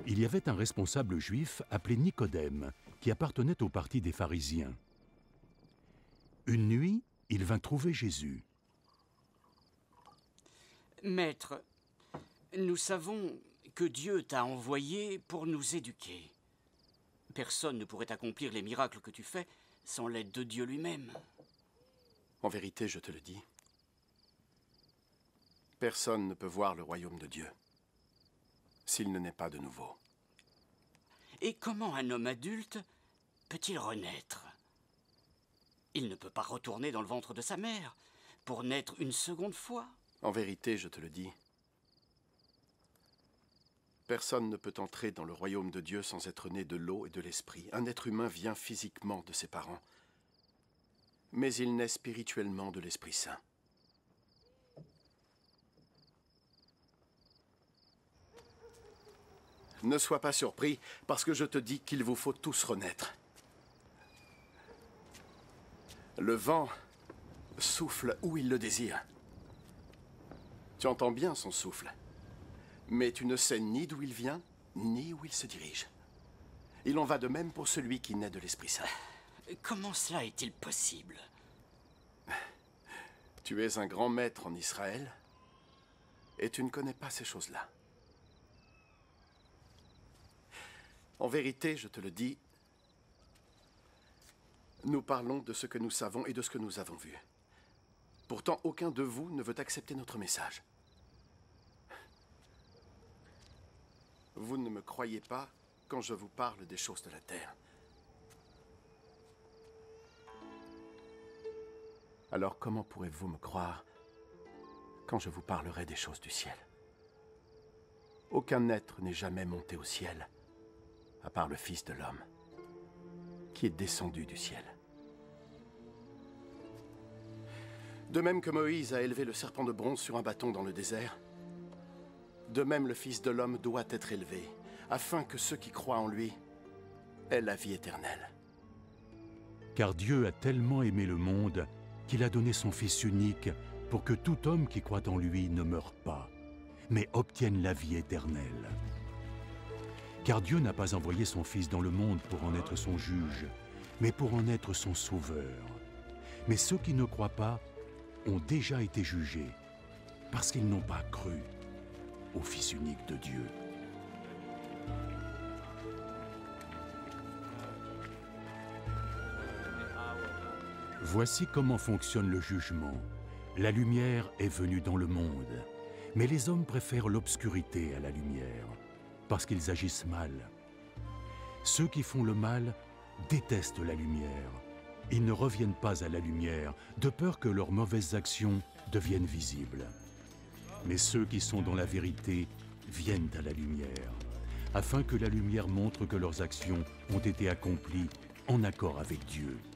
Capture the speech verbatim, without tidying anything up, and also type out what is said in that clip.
Il y avait un responsable juif appelé Nicodème, qui appartenait au parti des pharisiens. Une nuit, il vint trouver Jésus. « Maître, nous savons que Dieu t'a envoyé pour nous éduquer. Personne ne pourrait accomplir les miracles que tu fais sans l'aide de Dieu lui-même. » En vérité, je te le dis, personne ne peut voir le royaume de Dieu s'il ne naît pas de nouveau. Et comment un homme adulte peut-il renaître? Il ne peut pas retourner dans le ventre de sa mère pour naître une seconde fois. En vérité, je te le dis, personne ne peut entrer dans le royaume de Dieu sans être né de l'eau et de l'esprit. Un être humain vient physiquement de ses parents, mais il naît spirituellement de l'Esprit Saint. Ne sois pas surpris, parce que je te dis qu'il vous faut tous renaître. Le vent souffle où il le désire. Tu entends bien son souffle, mais tu ne sais ni d'où il vient, ni où il se dirige. Il en va de même pour celui qui naît de l'Esprit Saint. Comment cela est-il possible? Tu es un grand maître en Israël, et tu ne connais pas ces choses-là. En vérité, je te le dis, nous parlons de ce que nous savons et de ce que nous avons vu. Pourtant, aucun de vous ne veut accepter notre message. Vous ne me croyez pas quand je vous parle des choses de la terre. Alors comment pourrez-vous me croire quand je vous parlerai des choses du ciel? Aucun être n'est jamais monté au ciel, à part le Fils de l'homme, qui est descendu du ciel. De même que Moïse a élevé le serpent de bronze sur un bâton dans le désert, de même le Fils de l'homme doit être élevé, afin que ceux qui croient en lui aient la vie éternelle. Car Dieu a tellement aimé le monde qu'il a donné son Fils unique pour que tout homme qui croit en lui ne meure pas, mais obtienne la vie éternelle. Car Dieu n'a pas envoyé son Fils dans le monde pour en être son juge, mais pour en être son sauveur. Mais ceux qui ne croient pas ont déjà été jugés, parce qu'ils n'ont pas cru au Fils unique de Dieu. Voici comment fonctionne le jugement. La lumière est venue dans le monde, mais les hommes préfèrent l'obscurité à la lumière, parce qu'ils agissent mal. Ceux qui font le mal détestent la lumière. Ils ne reviennent pas à la lumière, de peur que leurs mauvaises actions deviennent visibles. Mais ceux qui sont dans la vérité viennent à la lumière, afin que la lumière montre que leurs actions ont été accomplies en accord avec Dieu.